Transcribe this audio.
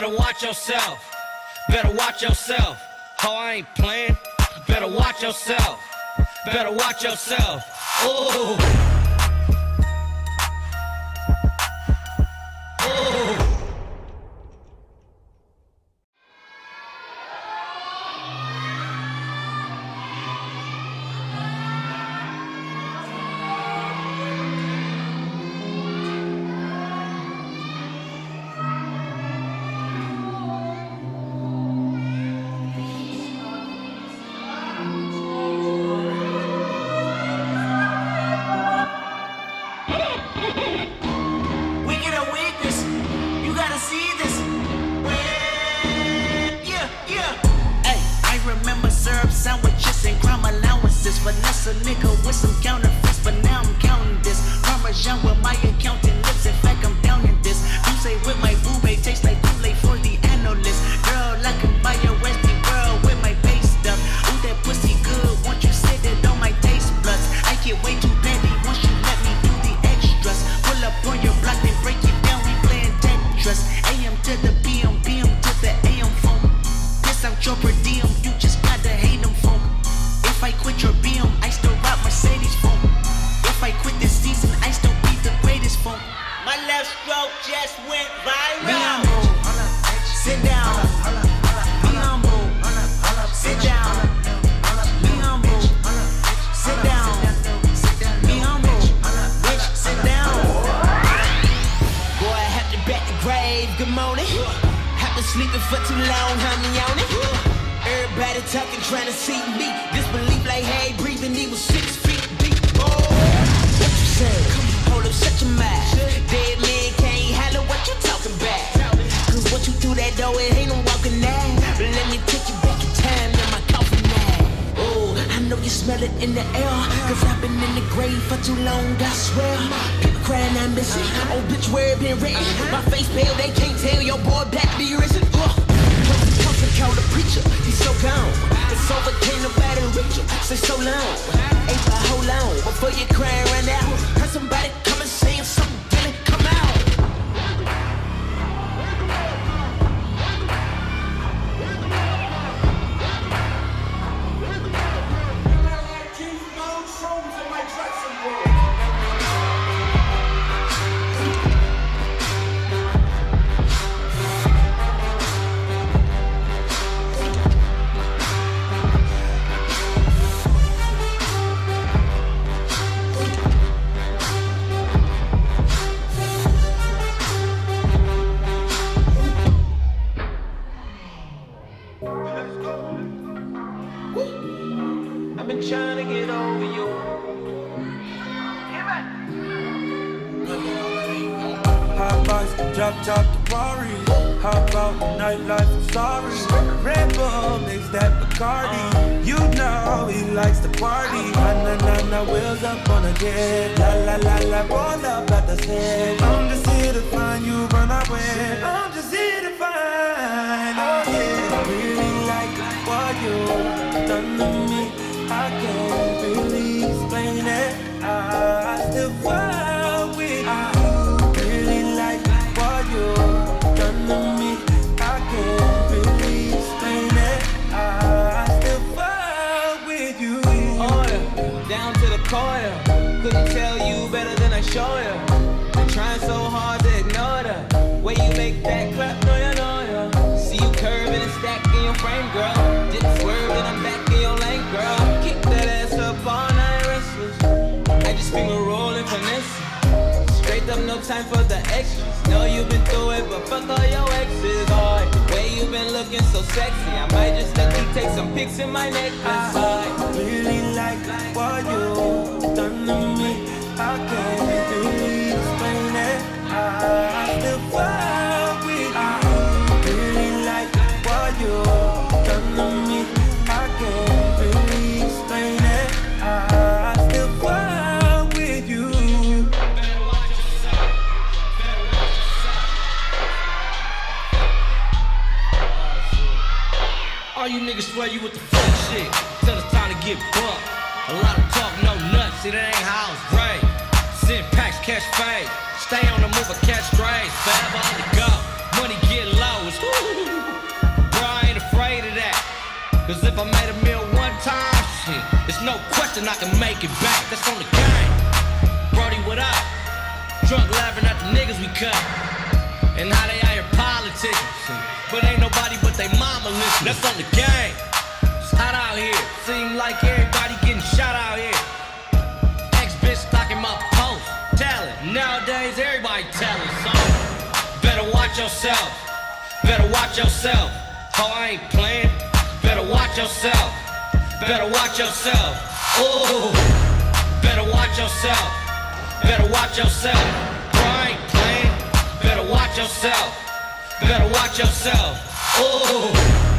Better watch yourself. Better watch yourself. Oh, I ain't playing. Better watch yourself. Better watch yourself. Ooh. Ooh. Sandwiches and crime allowances. Finesse a nigga with some counterfeits, but now I'm counting this. Parmesan with my accountant lips. In fact, I'm down in this. You say with my boo-bae tastes like Kool-Aid for the analyst. Girl, I can buy a Westie world with my base stuff. Ooh, that pussy good. Won't you sit it on my taste buds? I get way too petty once you let me do the extras. Pull up on your block and break it down. We playing Tetris. AM to the PM, PM to the AM phone. Piss out your per diem. You just gotta hate them phone. If I quit your BM, I still rock Mercedes phone. If I quit this season, I still be the greatest phone. My left stroke just went viral. Be humble, sit down. Be humble, sit down. Be humble, sit down. Be humble, bitch, sit down. Boy, I have to bet the grave. Good morning. Have been sleeping for too long, honey, on it. Everybody talking, trying to see me. Disbelief like, hey, breathing, he was 6 feet deep. Oh, what you say? Hold up, shut your mouth. Dead man can't holler what you talking about. Cause what you threw that door, it ain't no walking now. But let me take you back in time in my coffin now. Oh, I know you smell it in the air. Cause I've been in the grave for too long, I swear. People crying, I'm missing. Oh, bitch, where it been written? My face pale, they can't tell your boy back be risen. Call the preacher, he's so gone. It's over, can't nobody reach him. Say so long, ain't but hold on before you crying right now. Heard somebody come and saying something, really come out. I've been trying to get over you. Hot box, drop top the party. Hop out, nightlife, I'm sorry. Red Bull, mix that Bacardi. You know he likes to party. Na wheels up on a jet. La roll up at the set. I'm just here to find you, run away. I'm just here to find. Oh yeah, I really like what you done to me. I can't really explain it. I still fall with you. I really like what you done to me. I can't really explain it. I still fall with you. Oh yeah, down to the corner. Couldn't tell you better than I show you. Been trying so hard to ignore the way you make that clap, no you know ya. See you curving and stacking your frame, girl. Didn't swerve and I'm back in your lane, girl. Keep that ass up all night restless. I just been a rolling finesse. Straight up, no time for the extras. Know you've been through it, but fuck all your exes. Oh, the way you've been looking so sexy, I might just let you take some pics in my necklace. I really like what you done to me. I can't really explain it. I still fall with you. I really like what you done to me. I can't really explain it. I still fall with you. All you niggas swear you with the fuck shit. Till it's time to get bucked. A lot of talk, no nuts. See, that ain't how it's great. Send packs, catch fade. Stay on the move or catch strays. Forever on the go. Money get low. It's woo. Cause if I made a meal one time, shit, it's no question I can make it back. That's on the game. Brody, what up? Drunk laughing at the niggas we cut. And how they out here politicking. But ain't nobody but they mama listen. That's on the game. It's hot out here. Seem like everybody getting shot out here. Ex-bitch stocking my post. Tell it. Nowadays everybody telling something. Better watch yourself. Better watch yourself. Oh, I ain't playing. Better watch yourself. Better watch yourself. Ooh. Better watch yourself. Better watch yourself. Bro, I ain't playing. Better watch yourself. Better watch yourself. Ooh.